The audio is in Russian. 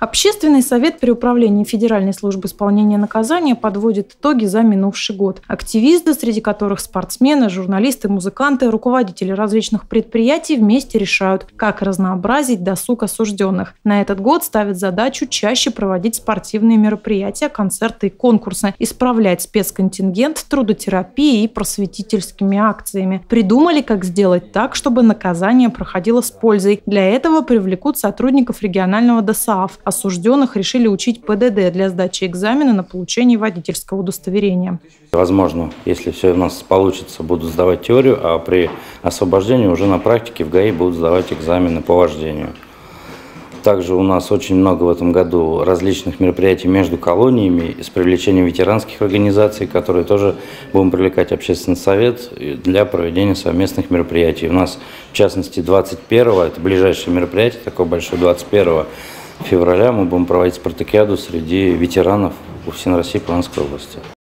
Общественный совет при управлении Федеральной службы исполнения наказания подводит итоги за минувший год. Активисты, среди которых спортсмены, журналисты, музыканты, руководители различных предприятий, вместе решают, как разнообразить досуг осужденных. На этот год ставят задачу чаще проводить спортивные мероприятия, концерты и конкурсы, исправлять спецконтингент трудотерапией и просветительскими акциями. Придумали, как сделать так, чтобы наказание проходило с пользой. Для этого привлекут сотрудников регионального ДОСААФ. Осужденных решили учить ПДД для сдачи экзамена на получение водительского удостоверения. Возможно, если все у нас получится, будут сдавать теорию, а при освобождении уже на практике в ГАИ будут сдавать экзамены по вождению. Также у нас очень много в этом году различных мероприятий между колониями с привлечением ветеранских организаций, которые тоже будем привлекать общественный совет для проведения совместных мероприятий. У нас, в частности, 21-го, это ближайшее мероприятие, такое большое, 21 февраля мы будем проводить спартакиаду среди ветеранов УФСИН России по Луганской области.